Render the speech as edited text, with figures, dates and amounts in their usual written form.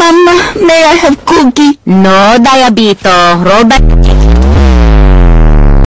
Mama, may I have cookie? No, Diabito. Robot.